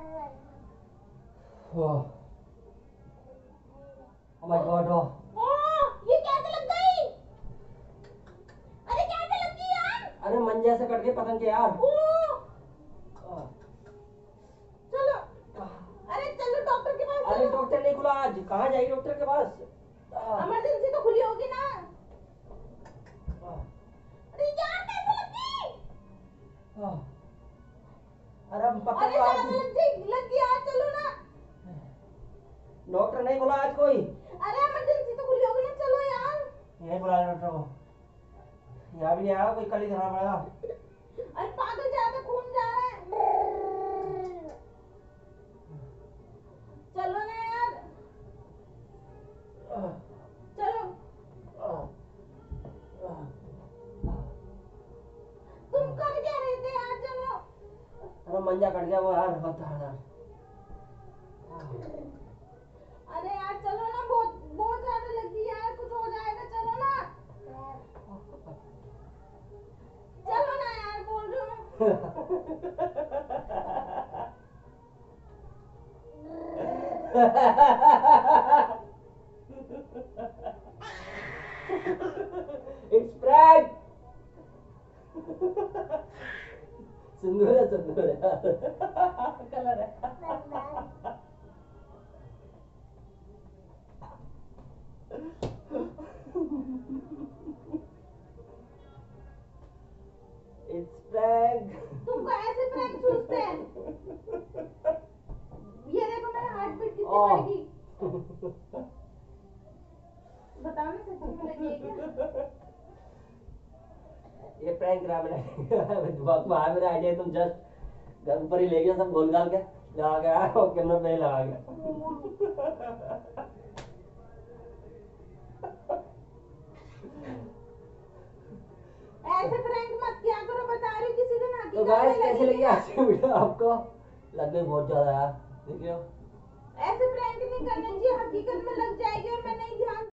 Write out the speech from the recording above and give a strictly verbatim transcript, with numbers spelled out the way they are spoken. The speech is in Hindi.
Oh my God. ओह ये कैसे लग गई? अरे कैसे लग गई यार? अरे मंजे से कट गई पतंग के यार। चलो अरे चलो डॉक्टर के पास। अरे डॉक्टर नहीं खुला आज, कहाँ जाएगी डॉक्टर के पास? इमरजेंसी तो खुली होगी ना। अरे यार कैसे लग गई? अरे पतंग अरे आज लग गई लग गई यार, चलो ना। डॉक्टर नहीं खुला आज कोई। अरे इमरजेंसी तो खुली होगी ना, चलो यार। यही बुला डॉक्टर को, यहाँ भी नहीं आया कोई, कल ही दिखाना पड़ेगा। अरे पागल ज्यादा खून जा रहा है। चलो ना यार, चलो। तुम कर क्या रहे थे यार? चलो। अरे मंजा कट गया वो यार, होता है यार। अरे यार चलो ना, बहुत बहुत ज्यादा लगी यार, कुछ हो जाएगा, चलो ना। चलो ना यार, बोल रही हूँ। It's prank. सिंदूर है, सिंदूर है कलर है। It's prank. तुमको ऐसे प्रैंक सूझते हैं? ये देखो मेरा हार्ट बीट कितनी ओह। बढ़ गई। बताओ ना सच्ची में लगी है क्या? ये प्रैंक करा मैंने। दिमाग में आया मेरा आइडिया, तुम जस्ट घर ऊपर ही ले गया सब गोल गाल के लगा के आया और कैमरा पे ही लगा गया। ऐसे प्रैंक मत किया करो, बता रही हूँ, किसी दिन तो हकीकत गाइस में कैसे लगी लगेगी। आज की वीडियो आपको? लग गई बहुत ज्यादा यार, देखियो। ऐसे प्रैंक नहीं करने चाहिए, हकीकत में लग जाएगी और मैं नहीं ध्यान